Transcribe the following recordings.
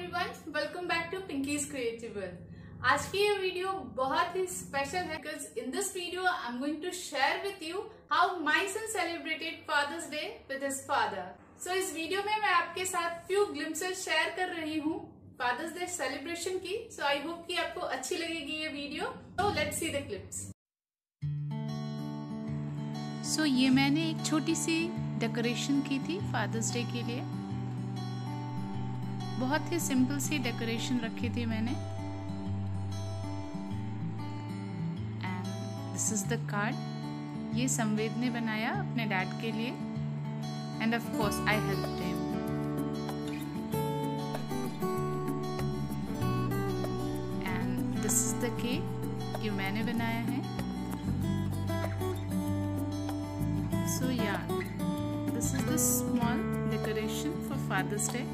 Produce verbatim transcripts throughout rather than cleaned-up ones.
Everyone, welcome back to Pinky's creative world. आज की ये वीडियो बहुत ही स्पेशल है because in this video I am going to share with you how my son celebrated Father's Day with his father. So इस video में मैं आपके साथ फ्यू ग्लिम्पसेस शेयर कर रही हूँ फादर्स डे सेलिब्रेशन की। सो आई होप कि आपको अच्छी लगेगी ये video. So let's see the clips. So so, ये मैंने एक छोटी सी डेकोरेशन की थी फादर्स डे के लिए। बहुत ही सिंपल सी डेकोरेशन रखी थी मैंने। And this is the card. ये संवेद ने बनाया अपने डैड के लिए and of course I helped him. And this is the cake ये मैंने बनाया है। So yeah, this is the small decoration for Father's Day.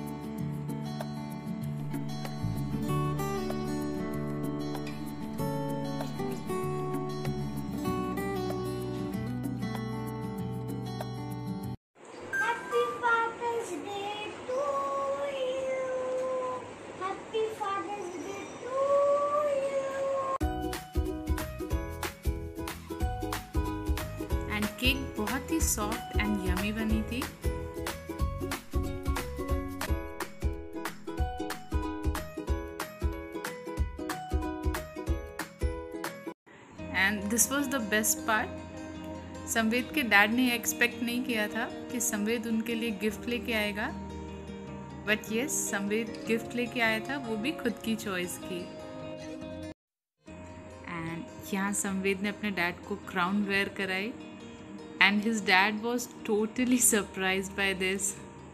Happy Father's Day to you. Happy Father's Day to you. And cake बहुत ही soft and yummy बनी थी। And this was the best part. Samved के dad ने expect नहीं किया था कि संवेद उनके लिए गिफ्ट लेके आएगा, बट यस संवेद गिफ्ट लेके आया था, वो भी खुद की चॉइस की। एंड यहाँ संवेद ने अपने डैड को क्राउन वेयर कराई and his dad was totally surprised by this.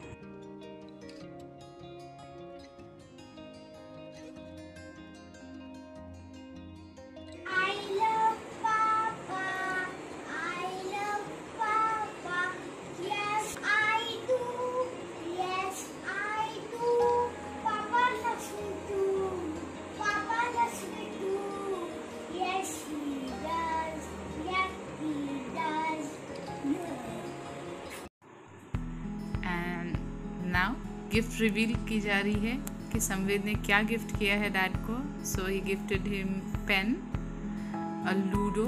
I love Papa. I love Papa. Yes, I do. Yes, I do. Papa loves me too. Papa loves me too. Yes, he does. Yes, he does. And now gift reveal की जा रही है कि संवेद ने क्या gift किया है डैड को। So he gifted him pen, a ludo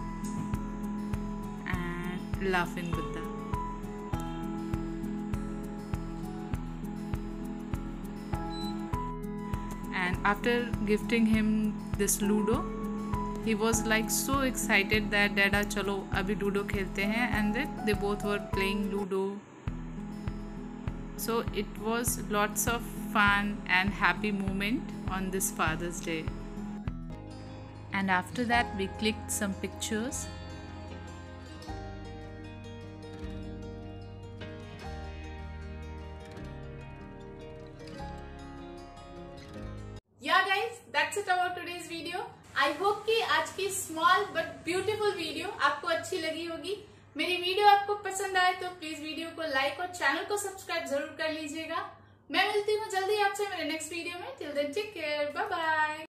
and laughing Buddha. And after gifting him this ludo he was like so excited that dada chalo abhi ludo khelte hain, and then they both were playing ludo. So it was lots of fun and happy moment on this Father's Day. And after that we clicked some pictures. Yeah guys, that's it about today's video. I hope कि आज की small but beautiful video आपको अच्छी लगी होगी। मेरी video आपको पसंद आए तो प्लीज वीडियो को लाइक और चैनल को सब्सक्राइब जरूर कर लीजिएगा। मैं मिलती हूँ जल्दी आपसे मेरे नेक्स्ट वीडियो में। Till then take care, bye bye.